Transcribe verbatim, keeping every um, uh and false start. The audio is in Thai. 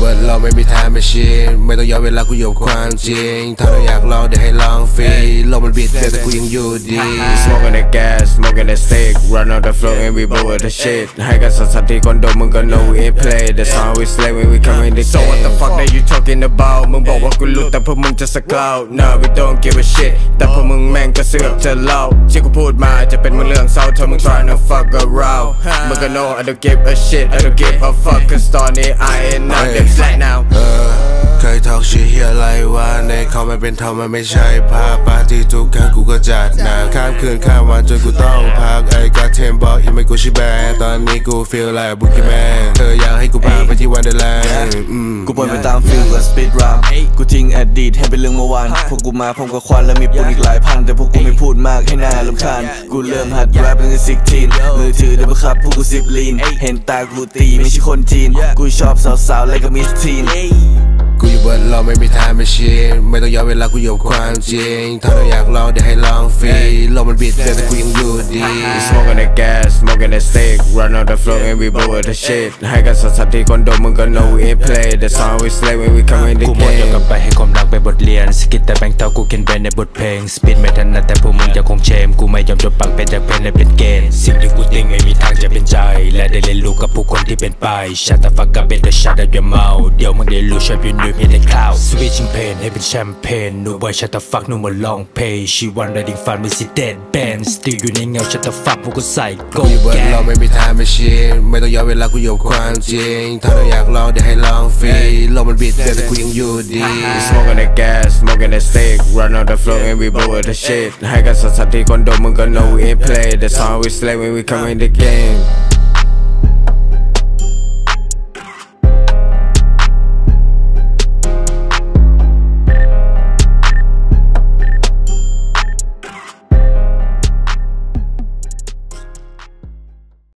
ว่าเราไม่มีทางไม่ชินไม่ต้องย้อนเวลากูอยู่กับความจริงถ้าเราอยากลองเดี๋ยวให้ลองฟรีโลกมันบิดแต่กูยังอยู่ดี Smoking the gas smoking the stick run on the floor and we blow with the shit ให้กันสัตว์ที่คอนโดมึงก็ know we ain't play the song we slay when we come in the game So what the fuck that you talking about มึงบอกว่ากูรู้แต่พวกมึงจะสกาว No we don't give a shit แต่พวกมึงแม่งก็เสือกจะเล่าที่กูพูดมาจะเป็นมึงเรื่องเศร้าถ้ามึง trying to fuck around มึงก็ know I don't give a shit I don't give a fuck cause ตอนนี้ I ain't not them flat now เคยทอกชื่อเฮียอะไรวะในเขามันเป็นทอมมันไม่ใช่ภาพปาร์ตี้ทุกครั้งกูก็จัดหนักข้ามคืนข้ามวันจนกูต้องพักไอ้กาเทมบอกยังไม่กูชิแบนตอนนี้กู feel like a boogie man เธออยากให้กูพาไปที่วันเดอร์แลนด์กูปล่อยไปตามฟิลกับสปีดรัมกูทิ้งอดีตให้เป็นเรื่องเมื่อวานพวกกูมาพร้อมกับควันและมีปูนอีกหลายพันแต่พวกกูไม่พูดมากให้หน้ารำคาญกูเริ่มหัดแรปตั้งแต่สิบทีนมือถือเดินมาขับพวกกูสิบลีนเห็นตากูตีไม่ใช่คนจีนกูชอบสาวๆและก็มิสทีนกูอยู่บนเราไม่มีทางไม่ชินไม่ต้องย้อนเวลากูอยู่กับความจริงถ้าเราอยากลองเดี๋ยวให้ลองฟรีโลกมันบิดแต่กูยังอยู่ดี Smoking the gas smoking the stick run on the floor and we blow with the shit ให้กันสัตว์ที่คอนโดมึงก็ know we ain't play the song we slay when we come in the game กูหมดย้อนกลับไปให้ความรักเป็นบทเรียนสกิดแต่แบงค์เท่ากูเขียนเป็นในบทเพลงสปีดไม่ทันนะแต่พวกมึงจะคงเชมกูไม่ยอมจบปากเป็นจากเพลงและเป็นเกณฑ์สิ่งที่กูติ้งไม่มีทางจะเป็นใจและได้เรียนรู้กับผู้คนที่เป็นไปชัตต์ฟักกับเป็นแต่ชัตต์อย่าเมาเดี๋ยวมึงได้รู้ชอบยืนดูมีแต่คลาวสวิตชิงเพนให้เป็นแชมเปญ No boy shut the fuck no more long pay She want riding fun with the dead band Still อยู่ในเงา shut the fuck พวกกูใส่โกอยู่บนเราไม่มีทางไม่ชินไม่ต้องย้อนเวลากูอยู่กับความจริงถ้าเราอยากลองเดี๋ยวให้ลองฟรีโลกมันบิดแต่กูยังอยู่ดี Smoking the gas smoking the stick run on the floor and we blow with the shit ให้กันสัตว์ที่คอนโดมึงก็ know we ain't play the song we slay when we come in the game